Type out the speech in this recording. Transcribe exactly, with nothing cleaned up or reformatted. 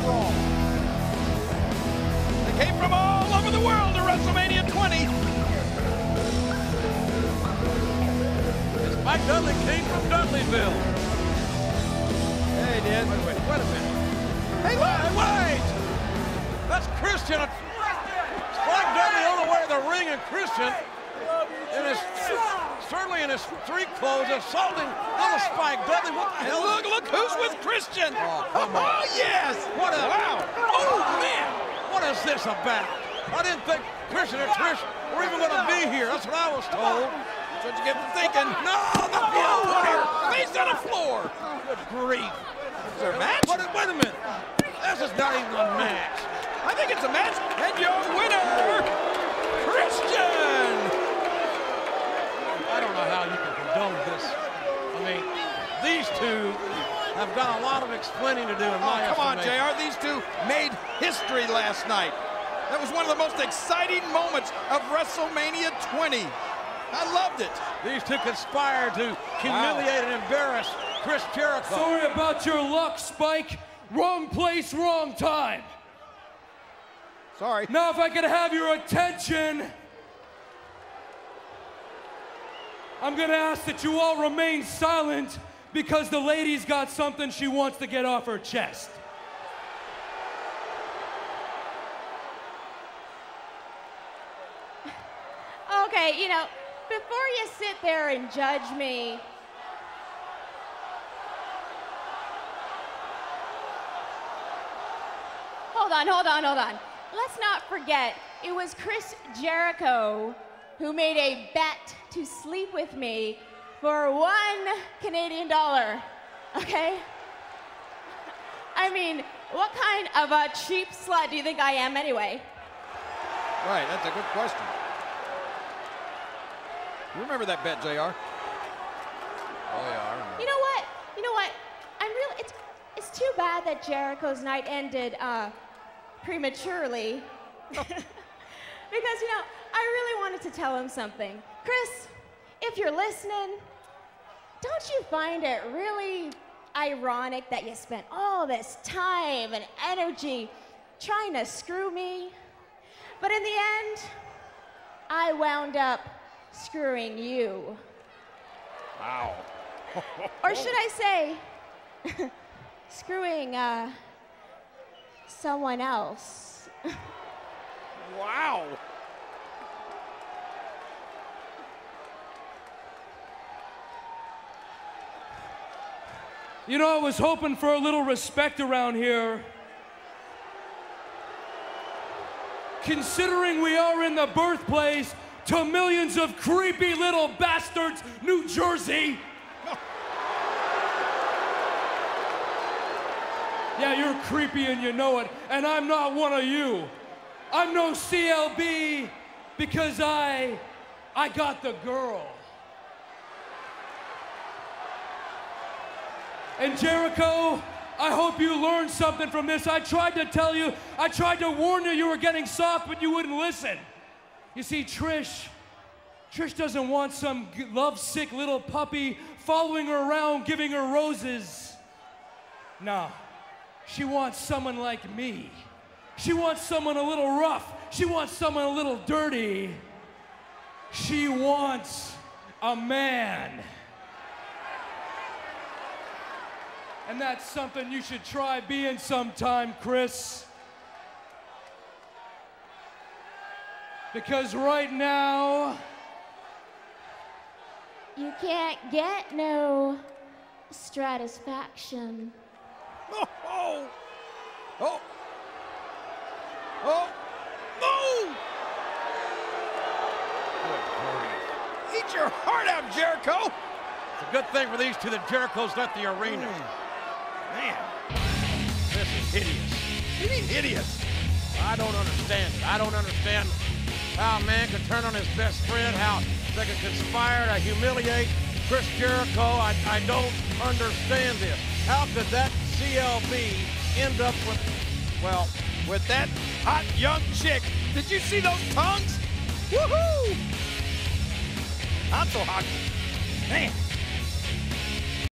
brawl. They came from all over the world to WrestleMania twenty. Mike Dudley came from Dudleyville. Yeah, he did. Wait, wait, wait a minute. Hey, wait, wait! That's Christian. Spike Dudley on the way to the ring, and Christian, in his, certainly in his street clothes, assaulting little Spike Dudley. What the hell? Look, look who's with Christian. Oh, come on. Oh, yes. What a, Wow. Oh, man. What is this about? I didn't think Christian and Trish were even going to be here. That's what I was told. That's what you get for thinking. No, the floor! Face on the floor. Good grief. Is there a match? What, wait a minute. This is not even a match. I think it's a match. And your winner, Christian. I don't know how you can condone this. I mean, these two have got a lot of explaining to do in my Oh, come on, estimation. J R. These two made history last night. That was one of the most exciting moments of WrestleMania twenty. I loved it. These two conspired to humiliate and embarrass Chris Jericho. Sorry about your luck, Spike. Wrong place, wrong time. Sorry. Now, if I could have your attention, I'm gonna ask that you all remain silent because the lady's got something she wants to get off her chest. Okay, you know, before you sit there and judge me, hold on, hold on, hold on. Let's not forget, it was Chris Jericho who made a bet to sleep with me for one Canadian dollar, okay? I mean, what kind of a cheap slut do you think I am anyway? Right, that's a good question. You remember that bet, J R? Oh, yeah, I remember. You know what? You know what? I'm really, it's, it's too bad that Jericho's night ended uh, prematurely. Because, you know, I really wanted to tell him something. Chris, if you're listening, don't you find it really ironic that you spent all this time and energy trying to screw me? But in the end, I wound up screwing you. Wow. Or should I say, screwing uh, someone else. Wow. You know, I was hoping for a little respect around here. Considering we are in the birthplace to millions of creepy little bastards, New Jersey. Yeah, you're creepy and you know it, and I'm not one of you. I'm no C L B because I, I got the girl. And Jericho, I hope you learned something from this. I tried to tell you, I tried to warn you you were getting soft, but you wouldn't listen. You see, Trish, Trish doesn't want some lovesick little puppy following her around, giving her roses. No, she wants someone like me. She wants someone a little rough. She wants someone a little dirty. She wants a man. And that's something you should try being sometime, Chris. Because right now, You can't get no stratisfaction. Oh, oh, oh, oh, no! Eat your heart out, Jericho! It's a good thing for these two that Jericho's left the arena. Man, This is hideous. what do you mean hideous? I don't understand it. I don't understand how a man could turn on his best friend, how they could conspire to humiliate Chris Jericho. I, I don't understand this. How could that C L B end up with, well, With that hot young chick, did you see those tongues? Woohoo! Not so hot. Man.